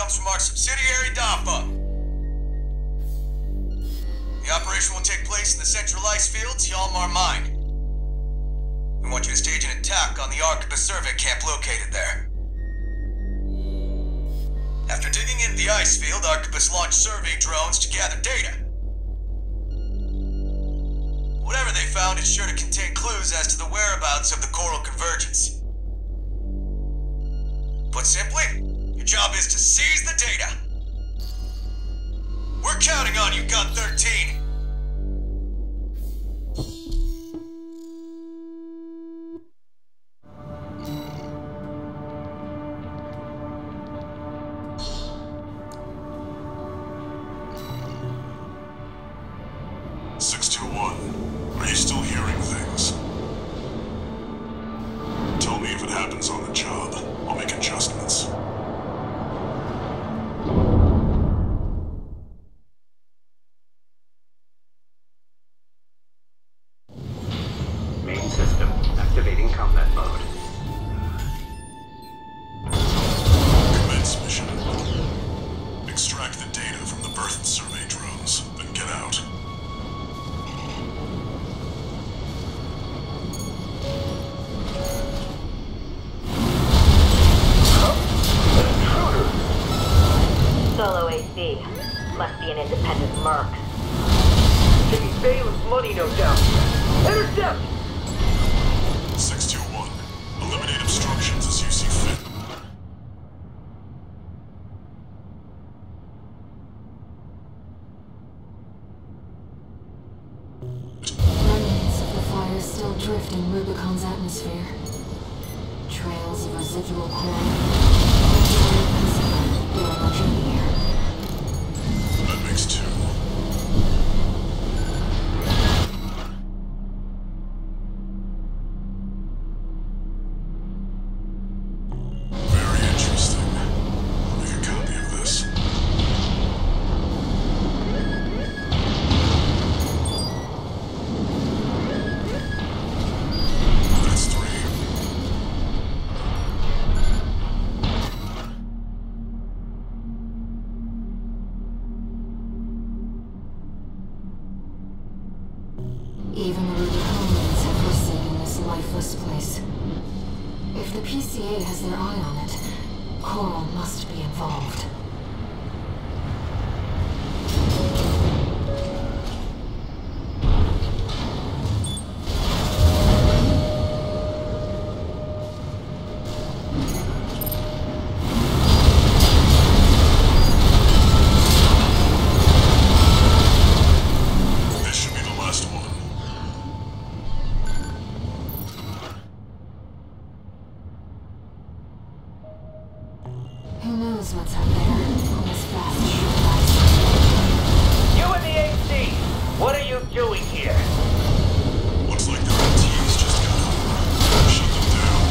comes from our subsidiary DAFA. The operation will take place in the central ice fields, Yalmar Mine. We want you to stage an attack on the Arquebus survey camp located there. After digging into the ice field, Arquebus launched survey drones to gather data. Whatever they found is sure to contain clues as to the whereabouts of the coral convergence. Put simply, your job is to seize the data. We're counting on you, Gun 13. Are you still hearing things? Tell me if it happens on the job. I'll make adjustments. Main system activating combat mode. Commence mission. Extract the data from the birth survey drones, then get out. Solo AC. Must be an independent merc. Taking Balin's money, no doubt. Intercept! 621. Eliminate obstructions as you see fit. Remnants of the fire still drift in Rubicon's atmosphere. Trails of residual coral. During our journey here. That makes two. Very interesting. I'll make a copy of this. That's three. Even the Rubiconians have forsaken this lifeless place. If the PCA has their eye on it, Coral must be involved. This should be the last one. Who knows what's up there on this vast sheet of ice? You and the AC! What are you doing here? Looks like their MTs just got home. Shut them down.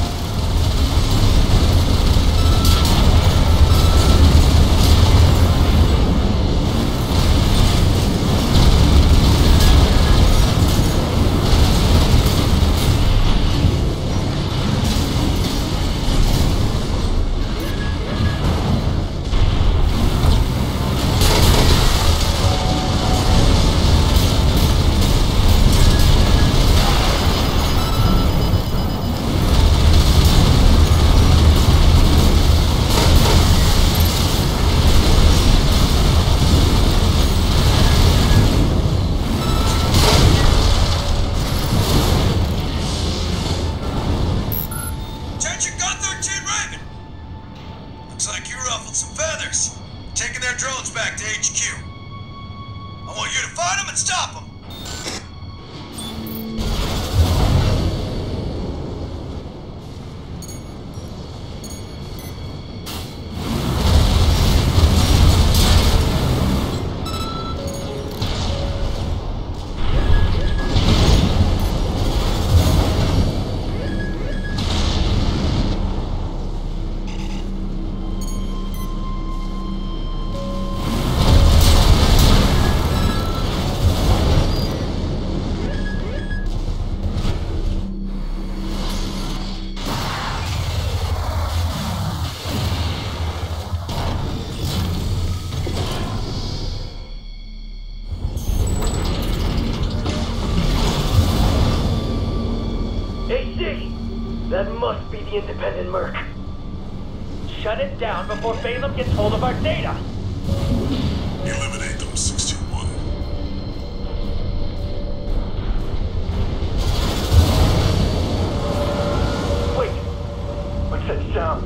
That must be the independent merc. Shut it down before Balaam gets hold of our data! Eliminate them, 621. Wait! What's that sound?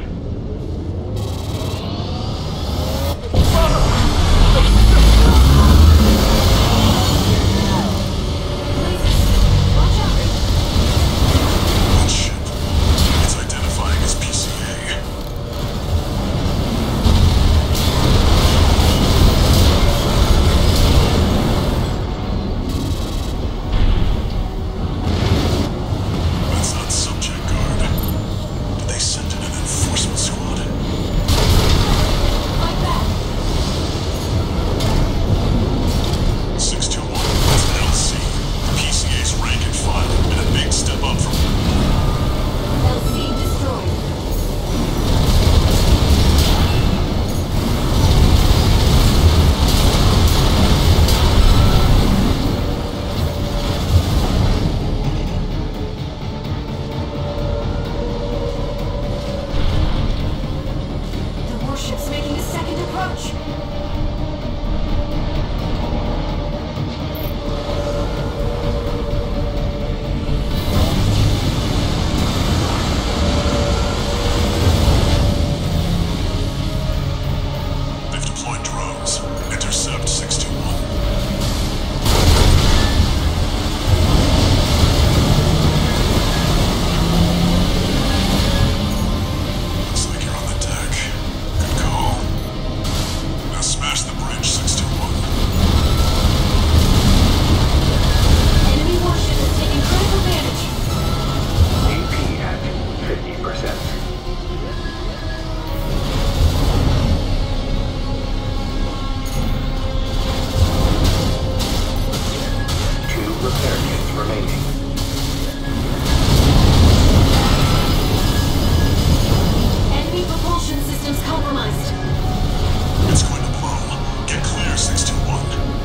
That ship. It's identifying as PCA. That's not subject guard. Did they send in an enforcement squad? Like that. 621. That's an LC. PCA's rank and file, and a big step up from LC destroyed. The warship's making a second approach. They've deployed drones. Intercept 621. Looks like you're on the deck. Good call. Now smash the bridge, 621. Enemy warship is taking critical damage. AP at 50%. Two repair kits remaining. Enemy propulsion systems compromised. It's going to blow. Get clear, 621.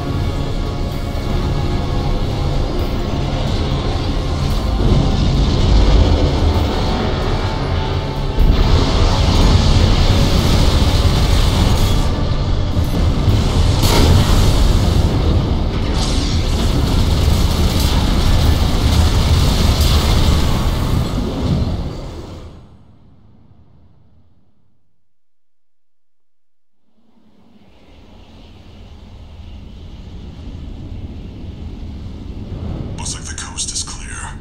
Looks like the coast is clear.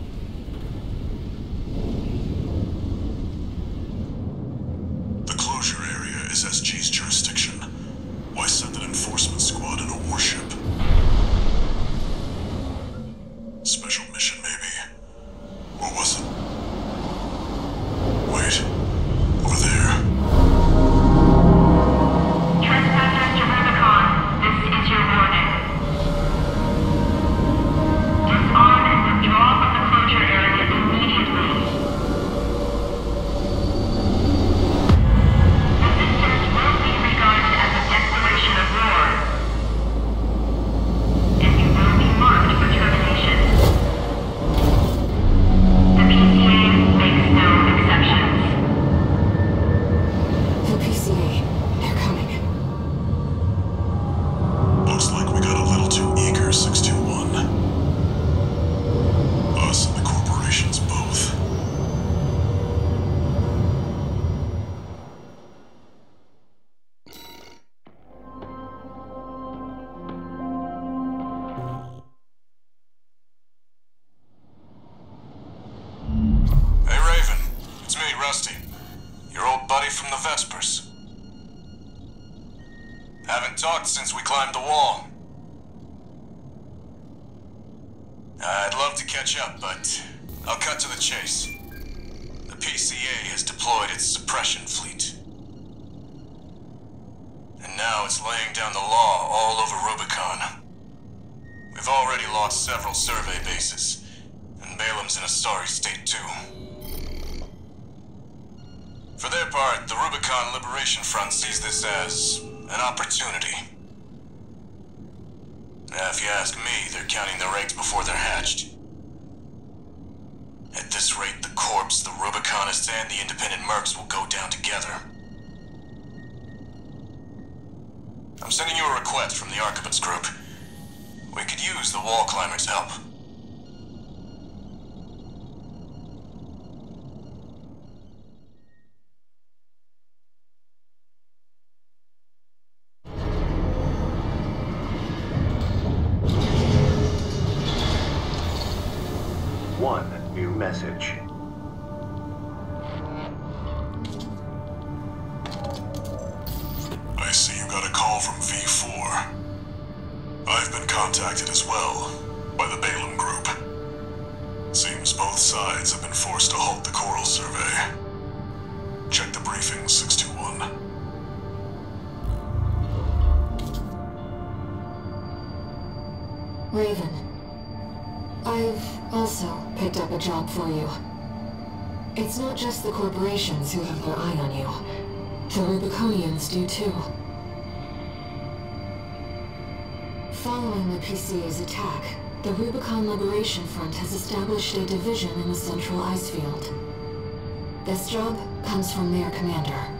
The closure area is SG's jurisdiction. Why send an enforcement squad in a warship? Special mission, maybe. Or was it? Wait. Over there. Trespassers to Rubicon, this is your warning. Disarm and withdraw from the closure area immediately. Resistance will be regarded as a declaration of war, and you will be marked for termination. The PCA makes no exceptions. The PCA. They're coming. Looks like we got a little too eager, 621. Us and the corporations both. Hey, Raven. It's me, Rusty. Your old buddy from the Vespers. Haven't talked since we climbed the wall. I'd love to catch up, but I'll cut to the chase. The PCA has deployed its suppression fleet. And now it's laying down the law all over Rubicon. We've already lost several survey bases, and Balaam's in a sorry state too. For their part, the Rubicon Liberation Front sees this as an opportunity. If you ask me, they're counting their eggs before they're hatched. At this rate, the corpse the colonists and the independent mercs will go down together. I'm sending you a request from the Archivist group. We could use the wall climbers' help. One new message. I see you got a call from V4. I've been contacted as well by the Balaam group. Seems both sides have been forced to halt the coral survey. Check the briefing, 621. Raven, I've also picked up a job for you. It's not just the corporations who have their eye on you. The Rubiconians do too. Following the PCA's attack, the Rubicon Liberation Front has established a division in the central ice field. This job comes from their commander.